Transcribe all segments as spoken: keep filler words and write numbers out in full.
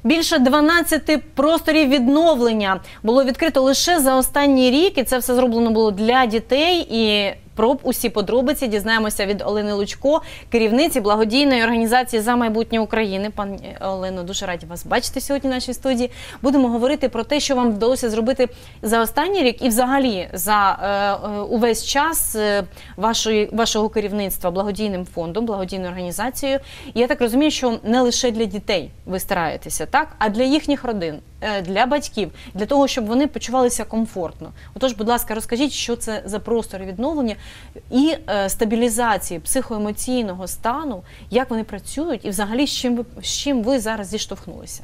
Більше дванадцяти просторів відновлення було відкрито лише за останній рік, і це все зроблено було для дітей. І про усі подробиці дізнаємося від Олени Лучко, керівниці благодійної організації «За майбутнє України». Пані Олено, дуже раді вас бачити сьогодні в нашій студії. Будемо говорити про те, що вам вдалося зробити за останній рік і взагалі за е, увесь час вашої, вашого керівництва благодійним фондом, благодійною організацією. І я так розумію, що не лише для дітей ви стараєтеся, так? А для їхніх родин, для батьків, для того, щоб вони почувалися комфортно. Отож, будь ласка, розкажіть, що це за простори відновлення і е, стабілізації психоемоційного стану, як вони працюють і взагалі з чим ви, з чим ви зараз зіштовхнулися?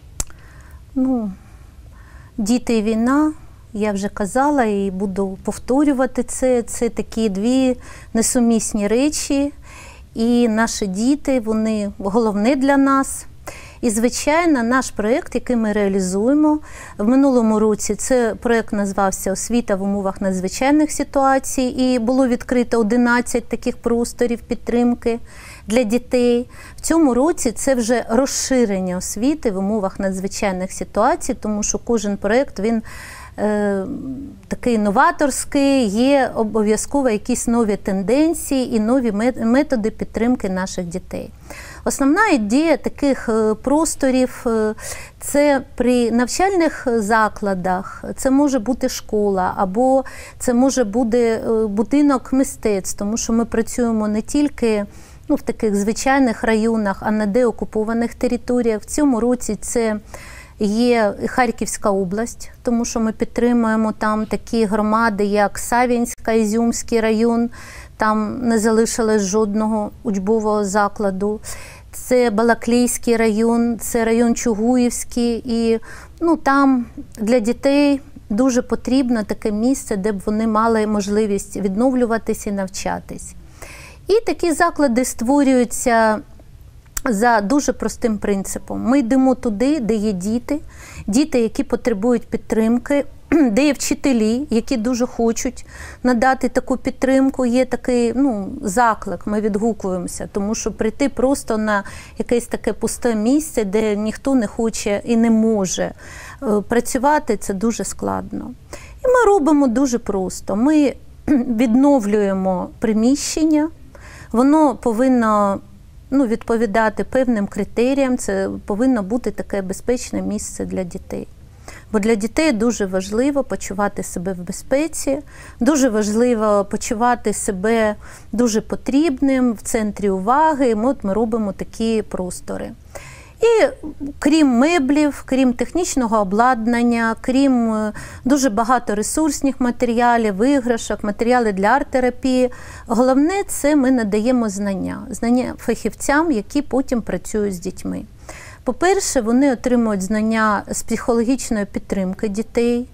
Ну, діти і війна, я вже казала і буду повторювати це, це такі дві несумісні речі. І наші діти, вони головне для нас. І, звичайно, наш проєкт, який ми реалізуємо в минулому році, це проєкт називався «Освіта в умовах надзвичайних ситуацій», і було відкрито одинадцять таких просторів підтримки для дітей. В цьому році це вже розширення освіти в умовах надзвичайних ситуацій, тому що кожен проєкт, він е, такий новаторський, є обов'язково якісь нові тенденції і нові методи підтримки наших дітей. Основна ідея таких просторів – це при навчальних закладах, це може бути школа, або це може бути будинок мистецтв, тому що ми працюємо не тільки ну, в таких звичайних районах, а на деокупованих територіях. В цьому році це є Харківська область, тому що ми підтримуємо там такі громади, як Саввінська, Ізюмський район, там не залишилось жодного учбового закладу. Це Балаклійський район, це район Чугуївський. І ну, там для дітей дуже потрібно таке місце, де б вони мали можливість відновлюватись і навчатись. І такі заклади створюються за дуже простим принципом. Ми йдемо туди, де є діти, діти, які потребують підтримки, де є вчителі, які дуже хочуть надати таку підтримку. Є такий ну, заклик, ми відгукуємося, тому що прийти просто на якесь таке пусте місце, де ніхто не хоче і не може працювати, це дуже складно. І ми робимо дуже просто. Ми відновлюємо приміщення, воно повинно ну, відповідати певним критеріям, це повинно бути таке безпечне місце для дітей. Бо для дітей дуже важливо почувати себе в безпеці, дуже важливо почувати себе дуже потрібним, в центрі уваги. Ми, от ми робимо такі простори. І крім меблів, крім технічного обладнання, крім дуже багато ресурсних матеріалів, іграшок, матеріали для арт-терапії, головне – це ми надаємо знання. Знання фахівцям, які потім працюють з дітьми. По-перше, вони отримують знання з психологічної підтримки дітей.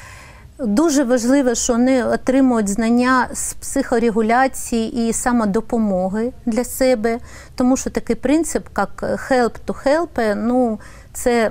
Дуже важливо, що вони отримують знання з психорегуляції і самодопомоги для себе, тому що такий принцип, як help to help, ну, це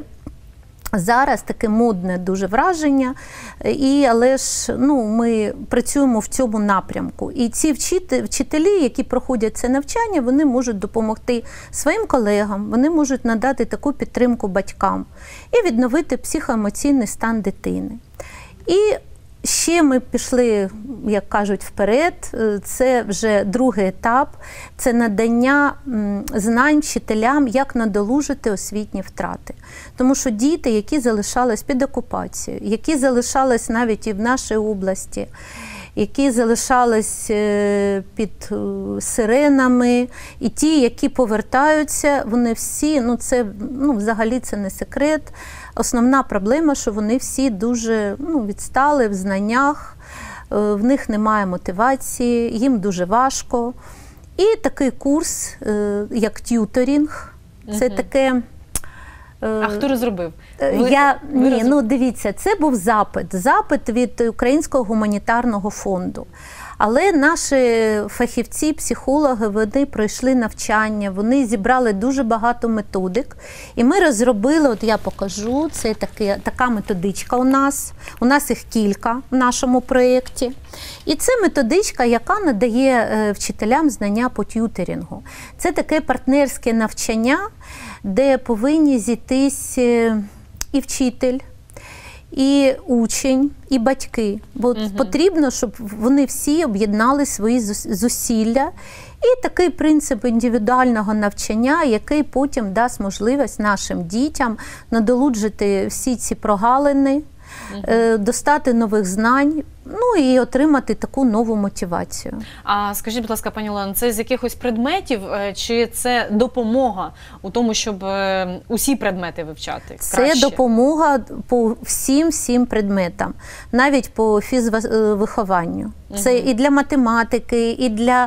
зараз таке модне дуже враження, і, але ж ну, ми працюємо в цьому напрямку. І ці вчителі, які проходять це навчання, вони можуть допомогти своїм колегам, вони можуть надати таку підтримку батькам і відновити психоемоційний стан дитини. І ще ми пішли, як кажуть, вперед, це вже другий етап, це надання знань вчителям, як надолужити освітні втрати. Тому що діти, які залишались під окупацією, які залишались навіть і в нашій області, які залишались під сиренами, і ті, які повертаються, вони всі, ну це, ну взагалі це не секрет, основна проблема, що вони всі дуже ну, відстали в знаннях, в них немає мотивації, їм дуже важко. І такий курс, як т'юторінг, це угу. таке... А хто розробив? Ви, Я, ви ні, розроб... ну дивіться, це був запит, запит від Українського гуманітарного фонду. Але наші фахівці, психологи, вони пройшли навчання, вони зібрали дуже багато методик. І ми розробили, от я покажу, це таки, така методичка у нас. У нас їх кілька в нашому проєкті. І це методичка, яка надає вчителям знання по т'юторінгу. Це таке партнерське навчання, де повинні зійтись е, і вчитель, і учень, і батьки. Бо Угу. потрібно, щоб вони всі об'єднали свої зусилля. І такий принцип індивідуального навчання, який потім дасть можливість нашим дітям надолуджити всі ці прогалини, угу. достати нових знань, ну і отримати таку нову мотивацію. А скажіть, будь ласка, пані Олено, це з якихось предметів, чи це допомога у тому, щоб усі предмети вивчати краще? Це допомога по всім-всім предметам, навіть по фізвихованню. Це і для математики, і для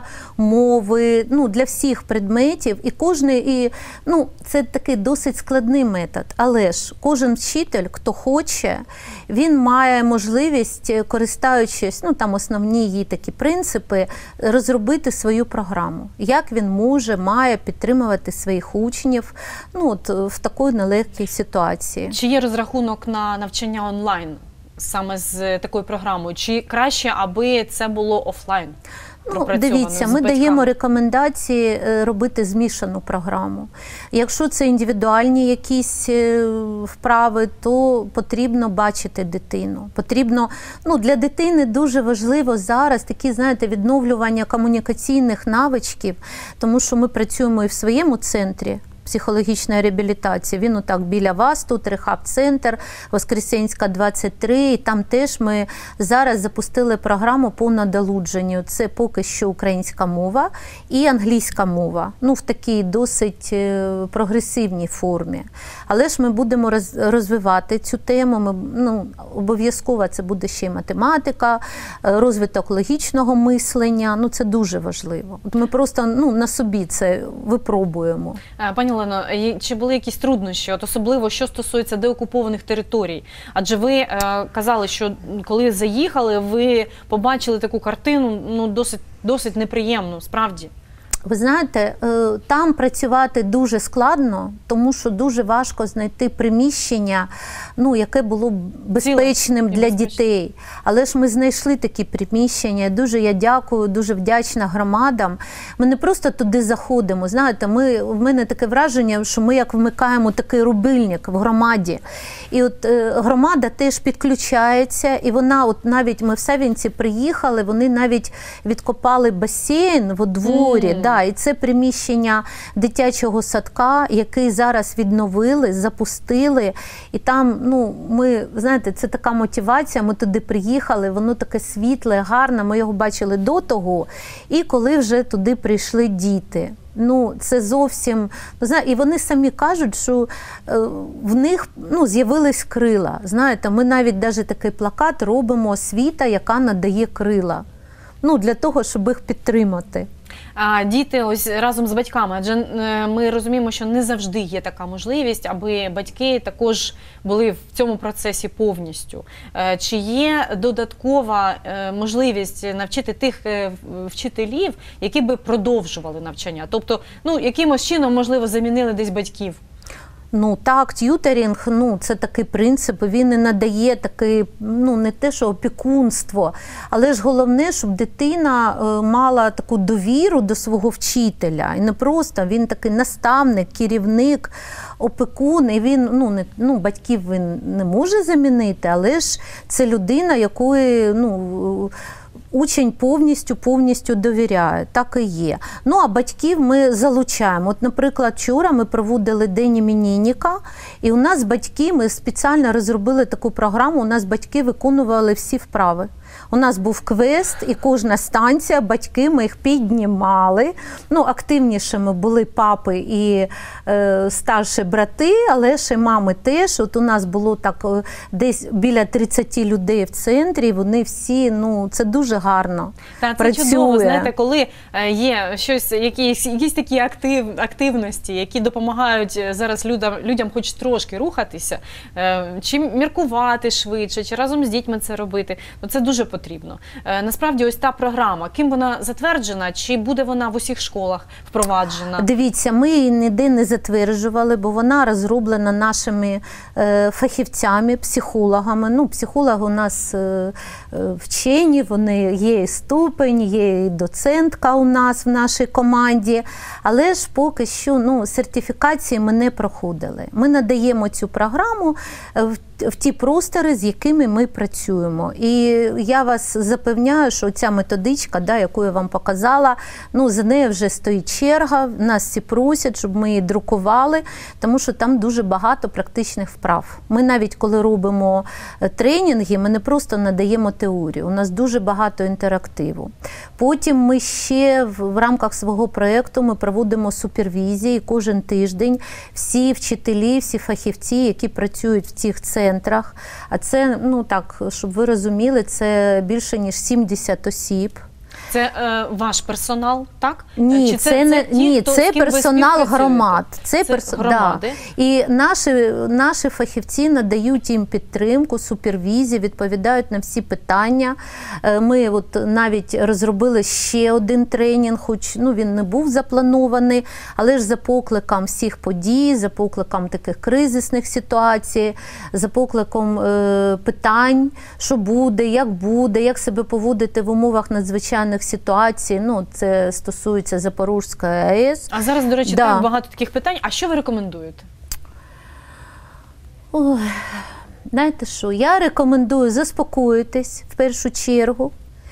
мови, ну, для всіх предметів. І кожний, і, ну, це такий досить складний метод. Але ж кожен вчитель, хто хоче, він має можливість, користуючись, ну, там основні її такі принципи, розробити свою програму. Як він може, має підтримувати своїх учнів, ну, от, в такій нелегкій ситуації. Чи є розрахунок на навчання онлайн? Саме з такою програмою? Чи краще, аби це було офлайн? Ну, дивіться, ми даємо рекомендації робити змішану програму. Якщо це індивідуальні якісь вправи, то потрібно бачити дитину. Потрібно, ну, для дитини дуже важливо зараз такі, знаєте, відновлювання комунікаційних навичків, тому що ми працюємо і в своєму центрі психологічної реабілітації. Він отак біля вас, тут рехаб-центр, Воскресенська, двадцять три, і там теж ми зараз запустили програму по надолудженню. Це поки що українська мова і англійська мова, ну, в такій досить прогресивній формі. Але ж ми будемо розвивати цю тему, ми, ну, обов'язково це буде ще й математика, розвиток логічного мислення, ну, це дуже важливо. От ми просто, ну, на собі це випробуємо. Пані Олено, чи були якісь труднощі, от особливо, що стосується деокупованих територій? Адже ви е, казали, що коли заїхали, ви побачили таку картину, ну, досить, досить неприємну, справді. Ви знаєте, там працювати дуже складно, тому що дуже важко знайти приміщення, ну, яке було б безпечним для дітей. Але ж ми знайшли такі приміщення. Дуже я дякую, дуже вдячна громадам. Ми не просто туди заходимо. Знаєте, ми, в мене таке враження, що ми як вмикаємо такий рубильник в громаді. І от громада теж підключається, і вона, от навіть ми в Савінці приїхали, вони навіть відкопали басейн во дворі, mm. да, і це приміщення дитячого садка, який зараз відновили, запустили. І там, ну, ми, знаєте, це така мотивація, ми туди приїхали, воно таке світле, гарне, ми його бачили до того, і коли вже туди прийшли діти. Ну, це зовсім, ну, знаєте, і вони самі кажуть, що е, в них, ну, з'явились крила. Знаєте, ми навіть навіть такий плакат робимо «Освіта, яка надає крила». Ну, для того, щоб їх підтримати. А діти ось разом з батьками, адже ми розуміємо, що не завжди є така можливість, аби батьки також були в цьому процесі повністю. Чи є додаткова можливість навчити тих вчителів, які би продовжували навчання? Тобто, ну, якимось чином, можливо, замінили десь батьків? Ну так, т'ютерінг, ну, це такий принцип, він не надає такий, ну, не те, що опікунство, але ж головне, щоб дитина мала таку довіру до свого вчителя. І не просто, він такий наставник, керівник, опікун, і він, ну, не, ну, батьків він не може замінити, але ж це людина, якої, ну, учень повністю, повністю довіряє, так і є. Ну, а батьків ми залучаємо. От, наприклад, вчора ми проводили День іменинника, і у нас батьки, ми спеціально розробили таку програму, у нас батьки виконували всі вправи. У нас був квест, і кожна станція, батьки, ми їх піднімали. Ну, активнішими були папи і е, старші брати, але ще мами теж. От у нас було так десь біля тридцяти людей в центрі, вони всі, ну, це дуже гарно Та, це працює. Чудово, знаєте, коли є щось, якісь, якісь такі актив, активності, які допомагають зараз людям, людям хоч трошки рухатися, е, чи міркувати швидше, чи разом з дітьми це робити, то це дуже дуже потрібно. Е, насправді, ось та програма, ким вона затверджена, чи буде вона в усіх школах впроваджена? Дивіться, ми її ніде не затверджували, бо вона розроблена нашими е, фахівцями, психологами. Ну, психологи у нас е, е, вчені, вони є і ступень, є і доцентка у нас в нашій команді, але ж поки що ну, сертифікації ми не проходили. Ми надаємо цю програму в, в ті простори, з якими ми працюємо. І я вас запевняю, що ця методичка, да, яку я вам показала, ну, за нею вже стоїть черга, нас всі просять, щоб ми її друкували, тому що там дуже багато практичних вправ. Ми навіть коли робимо тренінги, ми не просто надаємо теорію, у нас дуже багато інтерактиву. Потім ми ще в, в рамках свого проєкту ми проводимо супервізії кожен тиждень. Всі вчителі, всі фахівці, які працюють в цих центрах, а це, ну так, щоб ви розуміли, це більше ніж сімдесят осіб. Це е, ваш персонал, так? Ні, Чи це, це, не, це, ті, ні, хто, це з ким ви персонал співпрацюєте? громад. Це, Це перс... громади? Да. І наші, наші фахівці надають їм підтримку, супервізію, відповідають на всі питання. Ми от навіть розробили ще один тренінг, хоч ну, він не був запланований, але ж за покликом всіх подій, за покликом таких кризисних ситуацій, за покликом е, питань, що буде, як буде, як себе поводити в умовах надзвичайних ситуацій. Ну, це стосується Запорізької АЕС. А зараз, до речі, да. так багато таких питань. А що ви рекомендуєте? Ой, знаєте що, я рекомендую заспокоїтись в першу чергу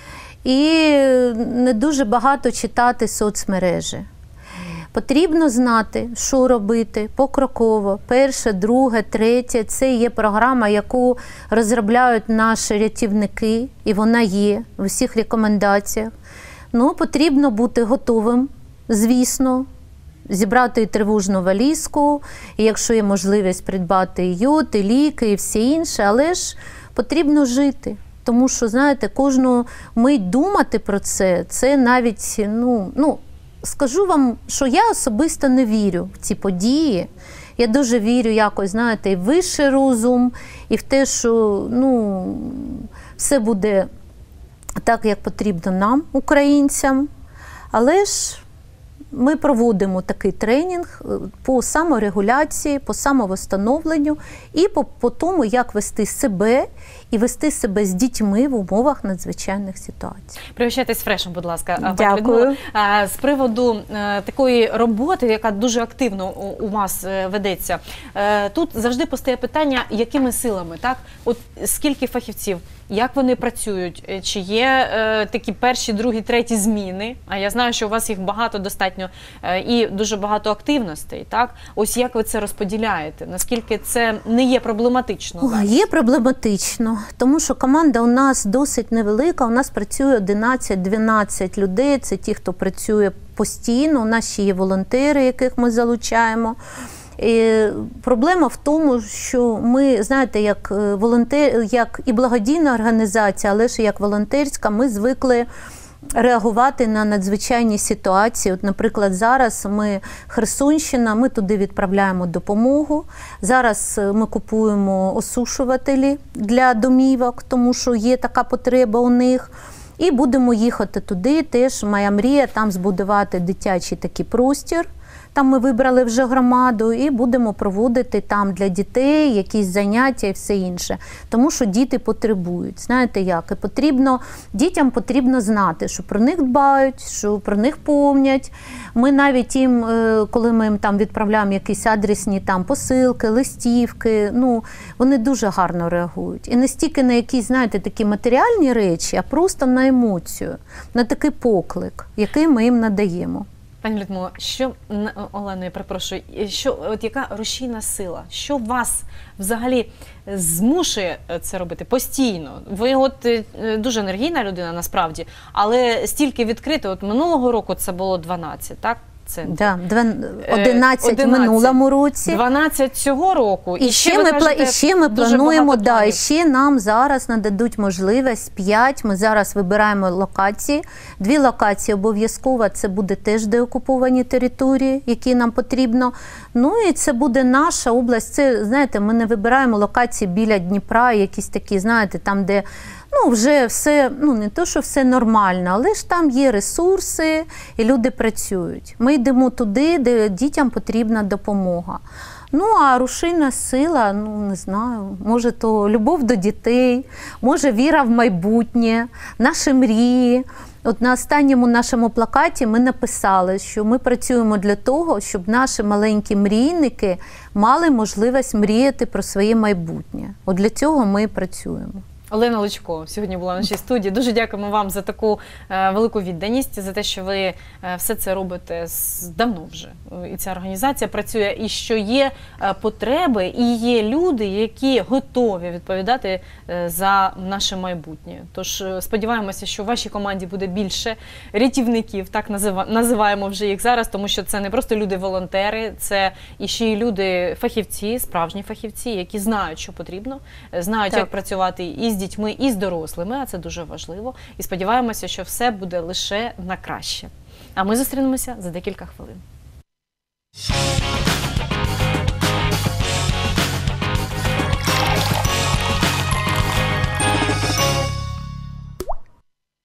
і не дуже багато читати соцмережі. Потрібно знати, що робити покроково. Перше, друге, третє. Це є програма, яку розробляють наші рятівники, і вона є в усіх рекомендаціях. Ну, потрібно бути готовим, звісно, зібрати і тривожну валізку, і якщо є можливість придбати і йод, і ліки, і все інше, але ж потрібно жити. Тому що, знаєте, кожну мить думати про це, це навіть, ну, ну, скажу вам, що я особисто не вірю в ці події. Я дуже вірю якось, знаєте, і в вищий розум, і в те, що, ну, все буде так, як потрібно нам, українцям. Але ж ми проводимо такий тренінг по саморегуляції, по самовстановленню і по, по тому, як вести себе і вести себе з дітьми в умовах надзвичайних ситуацій. Пригощайтесь фрешем, будь ласка. Дякую. З приводу такої роботи, яка дуже активно у вас ведеться, тут завжди постає питання, якими силами, так? От скільки фахівців, як вони працюють, чи є е, такі перші, другі, треті зміни, а я знаю, що у вас їх багато достатньо, е, і дуже багато активностей, так? Ось як ви це розподіляєте? Наскільки це не є проблематично? О, є проблематично, тому що команда у нас досить невелика, у нас працює одинадцять-дванадцять людей, це ті, хто працює постійно, у нас ще є волонтери, яких ми залучаємо. І проблема в тому, що ми, знаєте, як волонтер, як і благодійна організація, але ж як волонтерська, ми звикли реагувати на надзвичайні ситуації. От, наприклад, зараз ми Херсонщина, ми туди відправляємо допомогу. Зараз ми купуємо осушувателі для домівок, тому що є така потреба у них. І будемо їхати туди. Теж моя мрія там збудувати дитячий такий простір. Там ми вибрали вже громаду і будемо проводити там для дітей якісь заняття і все інше. Тому що діти потребують. Знаєте як? І потрібно, дітям потрібно знати, що про них дбають, що про них помнять. Ми навіть їм, коли ми їм там відправляємо якісь адресні там посилки, листівки, ну, вони дуже гарно реагують. І не стільки на якісь, знаєте, такі матеріальні речі, а просто на емоцію, на такий поклик, який ми їм надаємо. Пані Людмило, що, Олено, я перепрошую, що, от яка рушійна сила? Що вас взагалі змушує це робити постійно? Ви от дуже енергійна людина насправді, але стільки відкрито, от минулого року це було дванадцять, так? Да, одинадцять в минулому році. дванадцять цього року. І, і ще, ще ми, кажете, і ще ми плануємо, да, і ще нам зараз нададуть можливість п'ять. Ми зараз вибираємо локації. Дві локації обов'язково, це буде теж деокуповані території, які нам потрібно. Ну і це буде наша область. Це, знаєте, ми не вибираємо локації біля Дніпра, якісь такі, знаєте, там, де Ну, вже все, ну не то, що все нормально, але ж там є ресурси і люди працюють. Ми йдемо туди, де дітям потрібна допомога. Ну, а рушійна сила, ну, не знаю, може то любов до дітей, може віра в майбутнє, наші мрії. От на останньому нашому плакаті ми написали, що ми працюємо для того, щоб наші маленькі мрійники мали можливість мріяти про своє майбутнє. От для цього ми працюємо. Олена Лучко сьогодні була в нашій студії. Дуже дякуємо вам за таку е, велику відданість, за те, що ви е, все це робите з, давно вже. І ця організація працює, і що є е, потреби, і є люди, які готові відповідати е, за наше майбутнє. Тож е, сподіваємося, що в вашій команді буде більше рятівників, так назива, називаємо вже їх зараз, тому що це не просто люди-волонтери, це і ще й люди-фахівці, справжні фахівці, які знають, що потрібно, знають, Так. як працювати і з дітьми, і з дорослими, а це дуже важливо. І сподіваємося, що все буде лише на краще. А ми зустрінемося за декілька хвилин.